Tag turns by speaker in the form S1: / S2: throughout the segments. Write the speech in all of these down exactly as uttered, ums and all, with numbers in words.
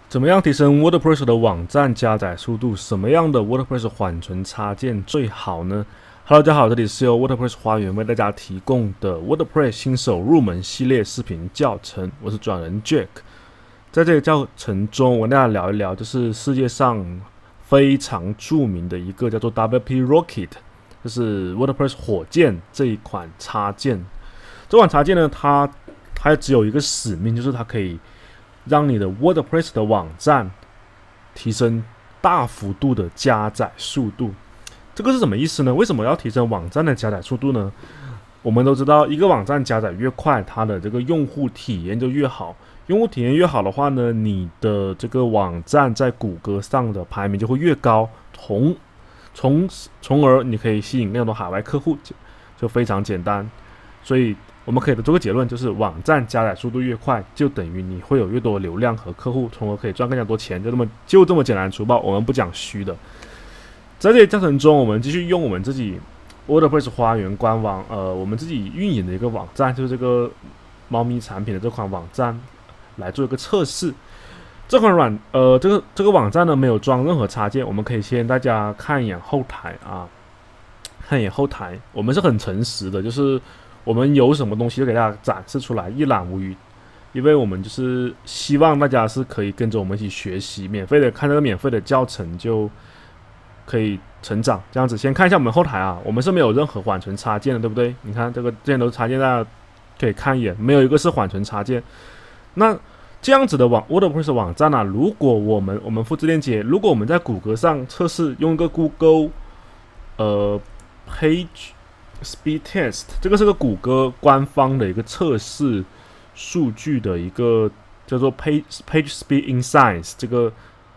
S1: 怎么样提升 WordPress 的网站加载速度？什么样的 WordPress 缓存插件最好呢？Hello， 大家好，这里是由 WordPress 花园为大家提供的 WordPress 新手入门系列视频教程，我是转人 Jack。在这个教程中，我跟大家聊一聊，就是世界上非常著名的一个叫做 W P Rocket， 就是 WordPress 火箭这一款插件。这款插件呢，它它只有一个使命，就是它可以让你的 WordPress 的网站提升大幅度的加载速度。这个是什么意思呢？为什么要提升网站的加载速度呢？我们都知道，一个网站加载越快，它的这个用户体验就越好。用户体验越好的话呢，你的这个网站在谷歌上的排名就会越高，从从从而你可以吸引更多海外客户，就就非常简单。所以我们可以得出个结论，就是网站加载速度越快，就等于你会有越多流量和客户，从而可以赚更加多钱，就这么就这么简单粗暴。我们不讲虚的。在这个教程中，我们继续用我们自己 WordPress 花园官网，呃，我们自己运营的一个网站，就是这个猫咪产品的这款网站来做一个测试。这款软呃这个这个网站呢没有装任何插件，我们可以先大家看一眼后台啊，看一眼后台，我们是很诚实的，就是我们有什么东西就给大家展示出来，一览无余。因为我们就是希望大家是可以跟着我们一起学习，免费的看这个免费的教程就可以成长。这样子，先看一下我们后台啊，我们是没有任何缓存插件的，对不对？你看这个这些都是插件，大家可以看一眼，没有一个是缓存插件。那这样子的网 WordPress 网站啊，如果我们我们复制链接，如果我们在谷歌上测试，用一个 Google 呃 Page Speed Test， 这个是个谷歌官方的一个测试数据的一个叫做 Page Page Speed Insights 这个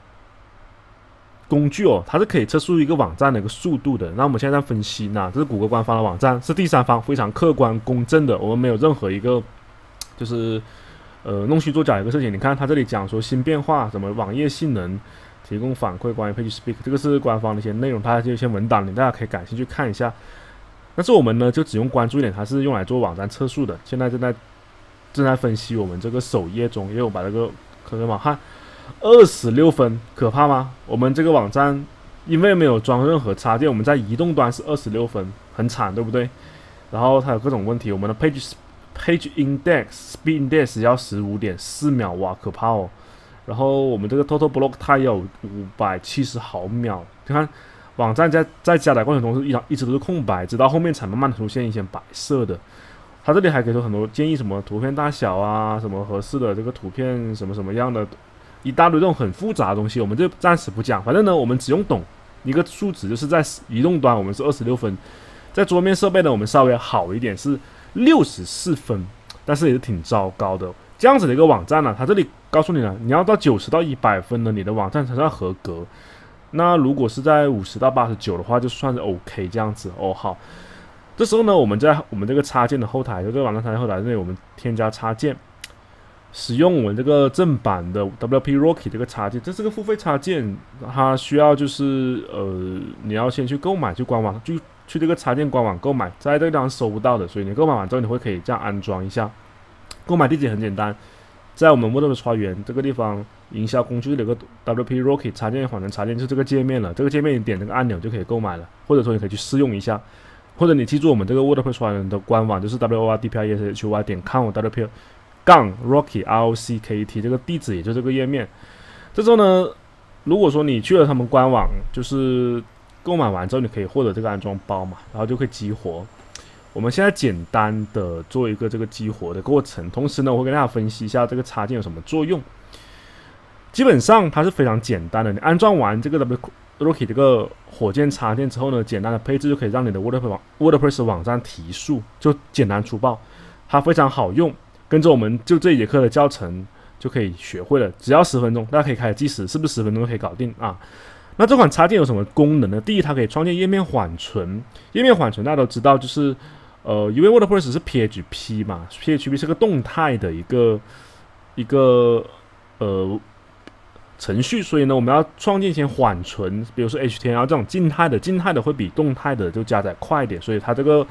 S1: 工具哦，它是可以测出一个网站的一个速度的。那我们现在在分析，那这是谷歌官方的网站，是第三方，非常客观公正的，我们没有任何一个就是呃弄虚作假的一个事情。你看它这里讲说新变化，什么网页性能，提供反馈关于 Page Speed， 这个是官方的一些内容，它就一些文档，你大家可以感兴趣看一下。但是我们呢，就只用关注一点，它是用来做网站测速的。现在正在正在分析我们这个首页中，因为我把这个可能网看二十六分，可怕吗？我们这个网站因为没有装任何插件，我们在移动端是二十六分，很惨，对不对？然后它有各种问题，我们的 Page Page Index Speed Index 要 十五点四秒，哇，可怕哦。然后我们这个 Total Block Time 要五百七十毫秒，你看网站在在加载过程中是一一直都是空白，直到后面才慢慢出现一些白色的。它这里还给出很多建议，什么图片大小啊，什么合适的这个图片什么什么样的，一大堆这种很复杂的东西，我们就暂时不讲。反正呢，我们只用懂一个数值，就是在移动端我们是二十六分，在桌面设备呢我们稍微好一点是六十四分，但是也是挺糟糕的。这样子的一个网站呢、啊，它这里告诉你了，你要到九十到一百分呢，你的网站才算合格。那如果是在五十到八十九的话，就算是 OK 这样子哦。好，这时候呢，我们在我们这个插件的后台，就这个网站插件后台这里，我们添加插件，使用我们这个正版的 W P Rocket 这个插件，这是个付费插件，它需要就是呃，你要先去购买，去官网去去这个插件官网购买，在这个地方搜不到的，所以你购买完之后，你会可以这样安装一下。购买地址很简单，在我们 WordPress 花园这个地方，营销工具里有个 W P Rocket 插件缓存插件，就是这个界面了。这个界面你点这个按钮就可以购买了，或者说你可以去试用一下，或者你记住我们这个 WordPress 花园的官网，就是 w o r d p r e s h y 点 com w p 杠 rocket r o c k e t 这个地址，也就是这个页面。这时候呢，如果说你去了他们官网，就是购买完之后，你可以获得这个安装包嘛，然后就可以激活。我们现在简单的做一个这个激活的过程，同时呢，我会跟大家分析一下这个插件有什么作用。基本上它是非常简单的，你安装完这个 W Rocket 这个火箭插件之后呢，简单的配置就可以让你的 WordPress 网 WordPress 网站提速，就简单粗暴，它非常好用。跟着我们就这一节课的教程就可以学会了，只要十分钟，大家可以开始计时，是不是十分钟就可以搞定啊？那这款插件有什么功能呢？第一，它可以创建页面缓存。页面缓存大家都知道，就是呃，因为 WordPress 是 P H P 嘛 ，P H P 是个动态的一个一个呃程序，所以呢，我们要创建一些缓存，比如说 H T M L 这种静态的，静态的会比动态的就加载快一点，所以它这个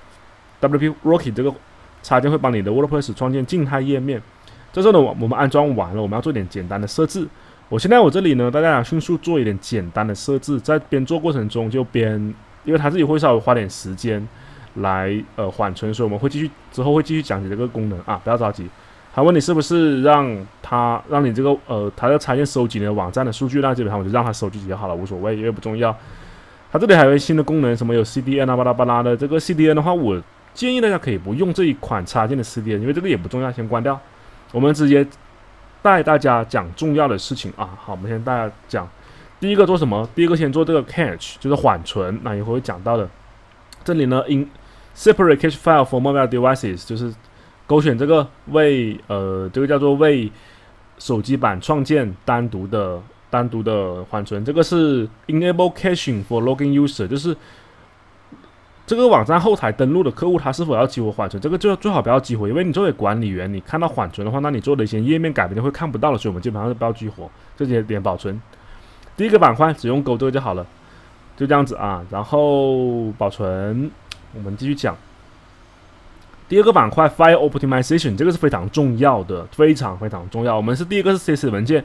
S1: W P Rocket 这个插件会帮你的 WordPress 创建静态页面。这时候呢，我们安装完了，我们要做点简单的设置。 我现在我这里呢，大家迅速做一点简单的设置，在边做过程中就边，因为它自己会稍微花点时间来呃缓存，所以我们会继续之后会继续讲解这个功能啊，不要着急。他问你是不是让他让你这个呃他在插件收集你的网站的数据，那基本上我就让他收集就好了，无所谓，因为不重要。它这里还有一新的功能，什么有 C D N 啊巴拉巴拉的。这个 C D N 的话，我建议大家可以不用这一款插件的 C D N， 因为这个也不重要，先关掉。我们直接带大家讲重要的事情啊。好，我们先大家讲第一个做什么？第一个先做这个 cache， 就是缓存，那一会会讲到的。这里呢 ，in separate cache file for mobile devices， 就是勾选这个为呃这个叫做为手机版创建单独的单独的缓存，这个是 enable caching for login user， 就是这个网站后台登录的客户他是否要激活缓存，这个就最好不要激活，因为你作为管理员，你看到缓存的话，那你做的一些页面改变会看不到了，所以我们基本上是不要激活，这些点保存。第一个板块只用勾这个就好了，就这样子啊，然后保存，我们继续讲。第二个板块 File Optimization， 这个是非常重要的，非常非常重要。我们是第一个是 C S S 文件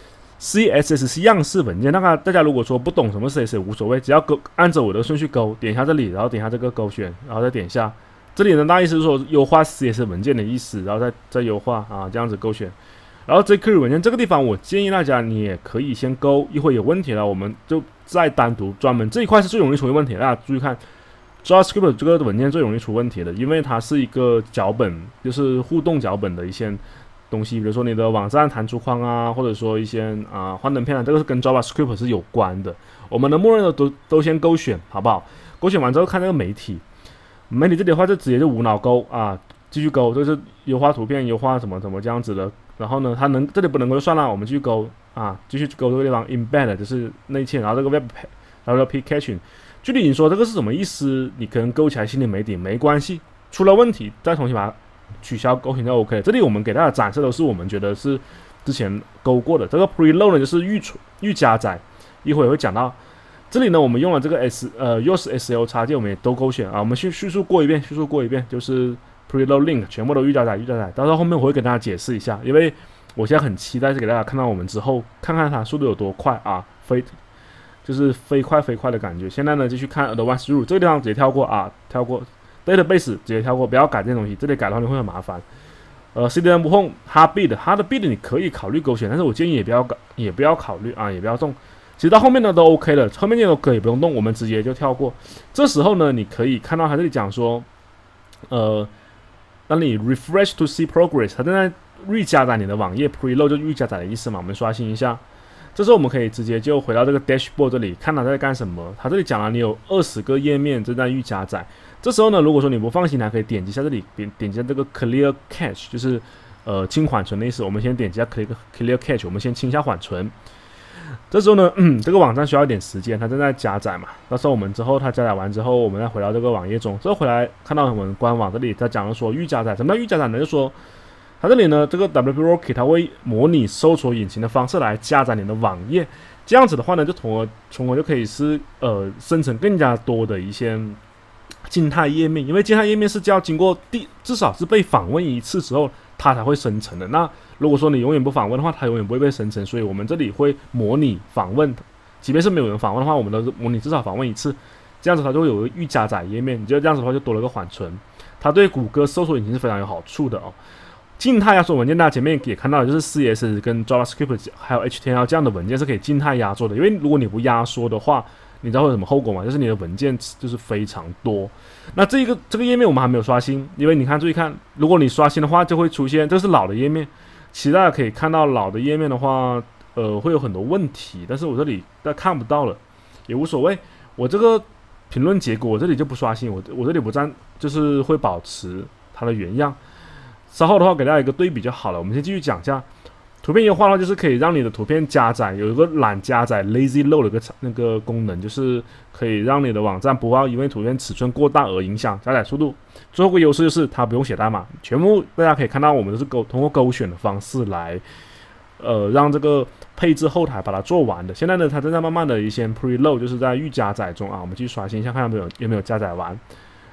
S1: ，C S S 是样式文件。那个大家如果说不懂什么 C S S 无所谓，只要勾按着我的顺序勾，点一下这里，然后点一下这个勾选，然后再点一下这里呢，大意思是说优化 C S S 文件的意思，然后再再优化啊，这样子勾选。然后 jQuery 文件这个地方，我建议大家你也可以先勾，一会有问题了，我们就再单独专门这一块是最容易出现问题的，大家注意看。JavaScript 这个文件最容易出问题的，因为它是一个脚本，就是互动脚本的一些东西，比如说你的网站弹出框啊，或者说一些啊幻灯片啊，这个是跟 JavaScript 是有关的。我们的默认的都都先勾选，好不好？勾选完之后看这个媒体，媒体这里的话就直接就无脑勾啊，继续勾，这是优化图片、优化什么什么这样子的。然后呢，它能这里不能够就算了，我们继续勾啊，继续勾这个地方 embed 就是内嵌，然后这个 web W P caching。具体你说这个是什么意思？你可能勾起来心里没底，没关系，出了问题再重新把它取消勾选就 OK 了。这里我们给大家展示的是我们觉得是之前勾过的。这个 preload 呢就是预存预加载，一会儿会讲到。这里呢我们用了这个 S 呃 use S L 插件，我们也都勾选啊。我们叙叙述过一遍，叙述过一遍，就是 preload link 全部都预加载预加载。到时候后面我会跟大家解释一下，因为我现在很期待是给大家看到我们之后看看它速度有多快啊，飞。就是飞快飞快的感觉。现在呢，继续看 Advanced Rule 这个地方直接跳过啊，跳过 Database 直接跳过，不要改这些东西，这里改的话你会很麻烦。呃 ，C D N 不碰 Heartbeat Heartbeat 你可以考虑勾选，但是我建议也不要搞，也不要考虑啊，也不要动。其实到后面呢都 OK 了，后面这都可以不用动，我们直接就跳过。这时候呢，你可以看到它这里讲说，呃，当你 refresh to see progress， 它正在预加载你的网页 ，preload 就预加载的意思嘛，我们刷新一下。这时候我们可以直接就回到这个 dashboard 这里，看它在干什么。它这里讲了，你有二十个页面正在预加载。这时候呢，如果说你不放心，还可以点击一下这里，点点击下这个 clear cache， 就是呃清缓存的意思。我们先点击下 clear clear cache， 我们先清一下缓存。这时候呢，嗯，这个网站需要一点时间，它正在加载嘛。到时候我们之后它加载完之后，我们再回到这个网页中。之后回来看到我们官网这里，它讲了说预加载，什么叫预加载呢？就是说它这里呢，这个 W P Rocket 它会模拟搜索引擎的方式来加载你的网页，这样子的话呢，就从而从而就可以是呃生成更加多的一些静态页面，因为静态页面是要经过第至少是被访问一次之后，它才会生成的。那如果说你永远不访问的话，它永远不会被生成，所以我们这里会模拟访问，即便是没有人访问的话，我们都是模拟至少访问一次，这样子它就会有个预加载页面，你觉得这样子的话就多了个缓存，它对谷歌搜索引擎是非常有好处的哦。静态压缩文件，大家前面也看到，就是 C S S 跟 JavaScript 还有 H T M L 这样的文件是可以静态压缩的。因为如果你不压缩的话，你知道会有什么后果吗？就是你的文件就是非常多。那这个这个页面我们还没有刷新，因为你看，注意看，如果你刷新的话，就会出现这是老的页面。其实大家可以看到老的页面的话，呃，会有很多问题，但是我这里大家看不到了，也无所谓。我这个评论结果我这里就不刷新，我我这里不占，就是会保持它的原样。稍后的话给大家一个对比就好了。我们先继续讲一下图片优化的话，就是可以让你的图片加载，有一个懒加载 lazy load 的一个那个功能，就是可以让你的网站不要因为图片尺寸过大而影响加载速度。最后一个优势就是它不用写代码，全部大家可以看到我们都是勾通过勾选的方式来呃让这个配置后台把它做完的。现在呢，它正在慢慢的一些 preload， 就是在预加载中啊。我们继续刷新一下，看有没有有没有加载完。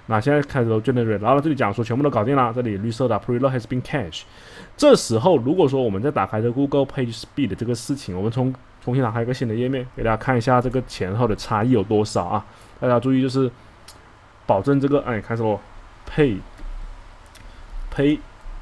S1: 那现在开始都 generate， 然后这里讲说全部都搞定了，这里绿色的 preload has been cached。这时候如果说我们再打开这 Google Page Speed 的这个事情，我们重重新打开一个新的页面，给大家看一下这个前后的差异有多少啊？大家注意，就是保证这个，哎，开始咯 ，Page Page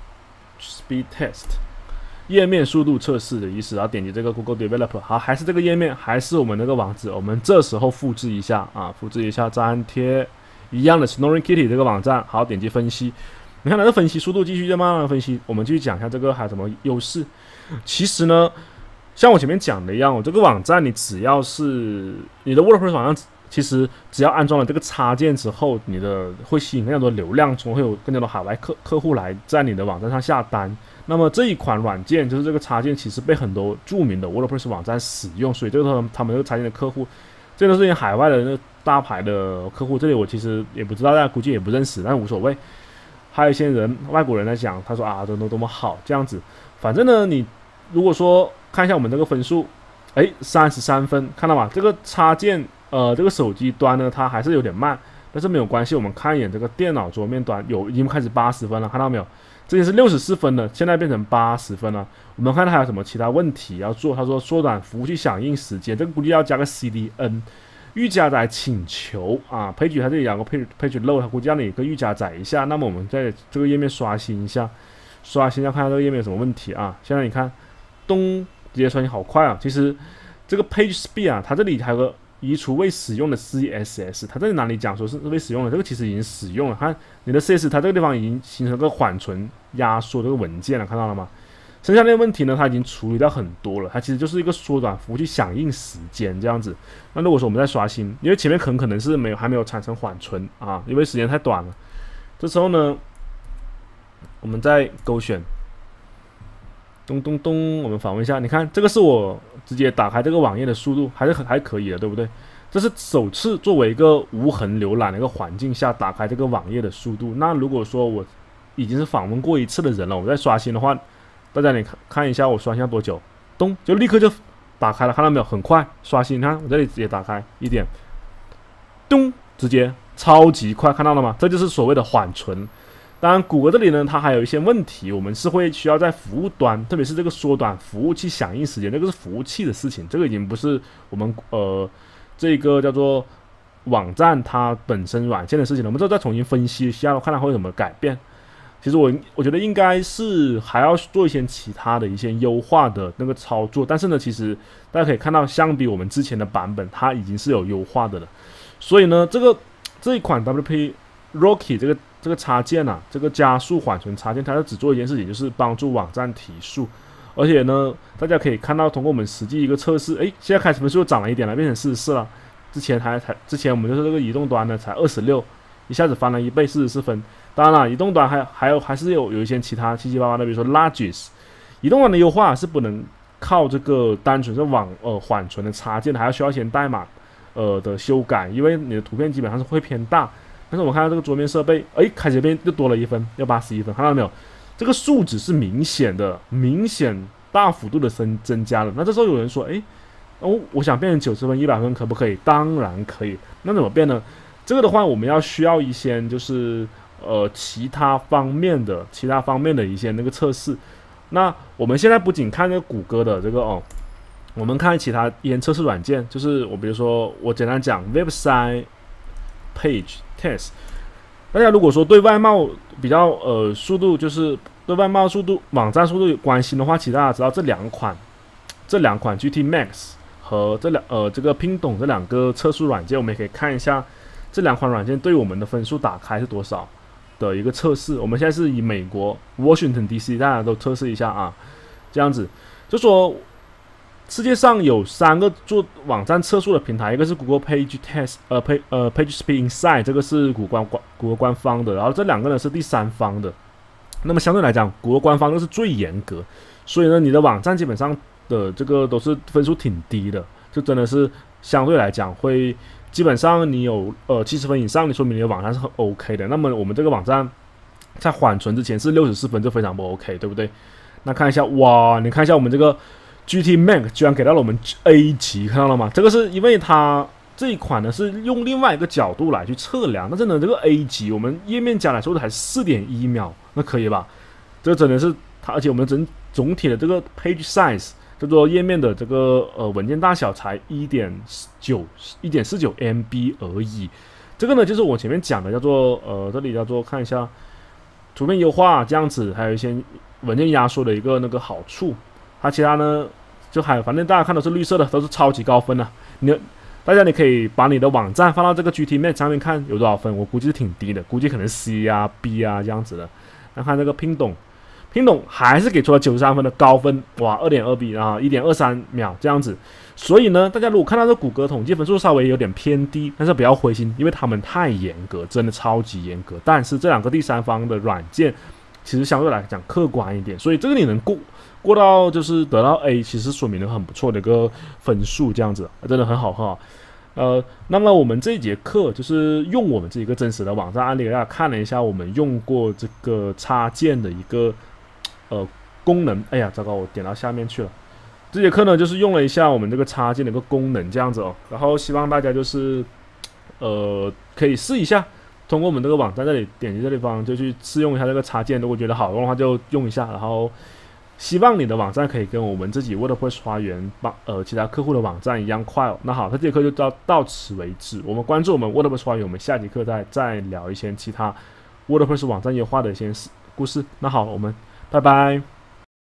S1: Speed Test 页面速度测试的意思，然后点击这个 Google Developer， 好，还是这个页面，还是我们那个网址，我们这时候复制一下啊，复制一下粘贴。一样的 Snoring Kitty 这个网站，好，点击分析。你看它的分析速度继续在慢慢分析。我们继续讲一下这个还有什么优势。其实呢，像我前面讲的一样，我这个网站你只要是你的 WordPress 网站，其实只要安装了这个插件之后，你的会吸引更加多流量，从会有更加多海外客客户来在你的网站上下单。那么这一款软件就是这个插件，其实被很多著名的 WordPress 网站使用，所以这个他们这个插件的客户，这都是海外的那个大牌的客户，这里我其实也不知道，大家估计也不认识，但无所谓。还有一些人外国人在讲，他说啊，多多多么好这样子。反正呢，你如果说看一下我们这个分数，哎，三十三分，看到吗？这个插件，呃，这个手机端呢，它还是有点慢，但是没有关系。我们看一眼这个电脑桌面端，有已经开始八十分了，看到没有？之前是六十四分了，现在变成八十分了。我们看还有什么其他问题要做？他说缩短服务器响应时间，这个估计要加个 C D N。预加载请求啊 ，page 它这里有个 page page load， 它估计让你一个预加载一下。那么我们在这个页面刷新一下，刷新一下看看这个页面有什么问题啊？现在你看，咚，直接刷新好快啊！其实这个 page speed 啊，它这里还有个移除未使用的 C S S， 它这里哪里讲说是未使用的？这个其实已经使用了。看你的 C S S， 它这个地方已经形成个缓存压缩这个文件了，看到了吗？剩下那个问题呢，它已经处理掉很多了，它其实就是一个缩短服务器响应时间这样子。那如果说我们再刷新，因为前面很可能是没有还没有产生缓存啊，因为时间太短了。这时候呢，我们再勾选，咚咚咚，我们访问一下，你看这个是我直接打开这个网页的速度，还是很还可以的，对不对？这是首次作为一个无痕浏览的一个环境下打开这个网页的速度。那如果说我已经是访问过一次的人了，我再刷新的话。大家你看看一下，我刷新多久？咚，就立刻就打开了，看到没有？很快刷新，你看我这里直接打开一点，咚，直接超级快，看到了吗？这就是所谓的缓存。当然，谷歌这里呢，它还有一些问题，我们是会需要在服务端，特别是这个缩短服务器响应时间，这个是服务器的事情，这个已经不是我们呃这个叫做网站它本身软件的事情了。我们之后再重新分析一下，看它会有什么改变。其实我我觉得应该是还要做一些其他的一些优化的那个操作，但是呢，其实大家可以看到，相比我们之前的版本，它已经是有优化的了。所以呢，这个这一款 W P Rocky 这个这个插件啊，这个加速缓存插件，它只做一件事情，就是帮助网站提速。而且呢，大家可以看到，通过我们实际一个测试，诶，现在开始分数又涨了一点了，变成四十四了。之前还才之前我们就是这个移动端呢才二十六，一下子翻了一倍，四十四分。当然了，移动端还还有还是有有一些其他七七八八的，比如说 Largest， 移动端的优化是不能靠这个单纯是网呃缓存的插件，还要需要一些代码呃的修改，因为你的图片基本上是会偏大。但是我们看到这个桌面设备，哎，开始变又多了一分，要八十一分，看到没有？这个数值是明显的，明显大幅度的增增加了。那这时候有人说，哎，哦，我想变成九十分、一百分，可不可以？当然可以。那怎么变呢？这个的话，我们要需要一些就是。呃，其他方面的其他方面的一些那个测试，那我们现在不仅看那个谷歌的这个哦，我们看其他一些测试软件，就是我比如说我简单讲 website page test， 大家如果说对外贸比较呃速度就是对外贸速度网站速度有关心的话，其实大家知道这两款这两款 G T Max 和这两呃这个拼懂这两个测试软件，我们也可以看一下这两款软件对我们的分数打开是多少。的一个测试，我们现在是以美国 Washington D C， 大家都测试一下啊，这样子就说世界上有三个做网站测速的平台，一个是 Google Page Test， 呃 Page 呃 Page Speed Insight， 这个是谷歌官谷歌官方的，然后这两个呢是第三方的。那么相对来讲，谷歌官方就是最严格，所以呢，你的网站基本上的这个都是分数挺低的，就真的是相对来讲会。基本上你有呃七十分以上，你说明你的网站是很 OK 的。那么我们这个网站在缓存之前是六十四分，就非常不 OK， 对不对？那看一下，哇，你看一下我们这个 G T Max 居然给到了我们 A 级，看到了吗？这个是因为它这一款呢是用另外一个角度来去测量，但是呢这个 A 级我们页面加来说的还是 四点一秒，那可以吧？这个真的是它，而且我们整总体的这个 page size 叫做页面的这个呃文件大小才一点九 一点四九 M B 而已。这个呢就是我前面讲的叫做呃这里叫做看一下图片优化这样子，还有一些文件压缩的一个那个好处。它其他呢就还有，反正大家看都是绿色的，都是超级高分的、啊。你大家你可以把你的网站放到这个 G T Mate 上面看有多少分，我估计是挺低的，估计可能 C 啊 B 啊这样子的。那看这个拼懂。拼懂还是给出了九十三分的高分，哇 ，二点二 B 啊 ，一点二三 秒这样子。所以呢，大家如果看到这谷歌统计分数稍微有点偏低，但是不要灰心，因为他们太严格，真的超级严格。但是这两个第三方的软件其实相对来讲客观一点，所以这个你能过过到就是得到 A， 其实说明了很不错的一个分数，这样子真的很好哈。呃，那么我们这一节课就是用我们这一个真实的网站案例给大家看了一下，我们用过这个插件的一个。呃，功能，哎呀，糟糕，我点到下面去了。这节课呢，就是用了一下我们这个插件的一个功能，这样子哦。然后希望大家就是，呃，可以试一下，通过我们这个网站这里点击这地方就去试用一下这个插件。如果觉得好用的话，就用一下。然后，希望你的网站可以跟我们自己 WordPress 花园帮呃其他客户的网站一样快哦。那好，这节课就到到此为止。我们关注我们 WordPress 花园，我们下节课再再聊一些其他 WordPress 网站优化的一些故事。那好，我们。拜拜。